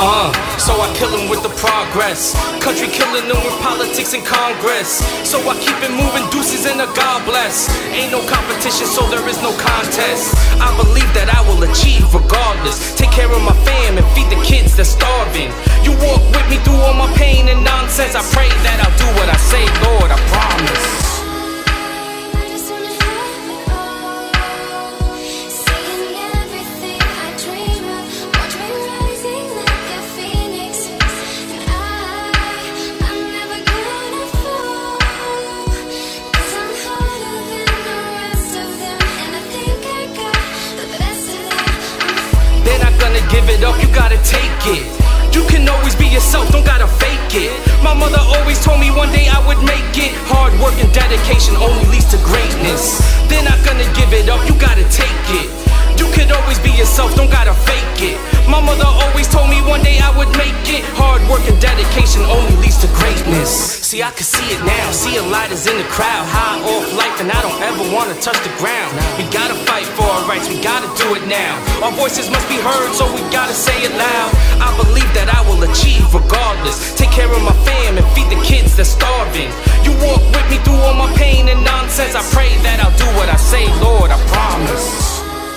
So I kill them with the progress. Country killing them with politics and Congress. So I keep it moving, deuces and a God bless. Ain't no competition, so there is no contest. I believe that I will achieve regardless. Take care of my fam and feed the kids that's starving. You walk with me through all my pain and nonsense. I pray that I'll do what I say, Lord, I promise. Give it up, you gotta take it. You can always be yourself, don't gotta fake it. My mother always told me one day I would make it. Hard work and dedication only leads to greatness. They're not gonna give it up, you gotta take it. You could always be yourself, don't gotta fake it. My mother always told me one day I would make it. Hard work and dedication only leads to greatness. See, I can see it now, see a light is in the crowd. High off life and I don't ever wanna touch the ground. We gotta fight for our rights, we gotta do it now. Our voices must be heard, so we gotta say it loud. I believe that I will achieve regardless. Take care of my fam and feed the kids that's starving. You walk with me through all my pain and nonsense. I pray that I'll do what I say, Lord, I promise.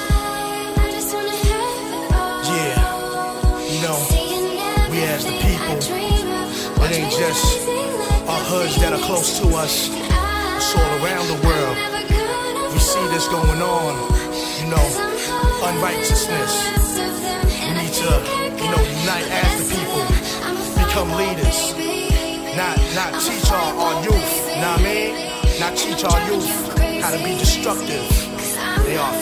We as the people, it ain't just our hoods that are close to us, it's all around the world. We see this going on, unrighteousness. We need to, unite as the people, become leaders, not teach our youth, know what I mean? Not teach our youth how to be destructive. They are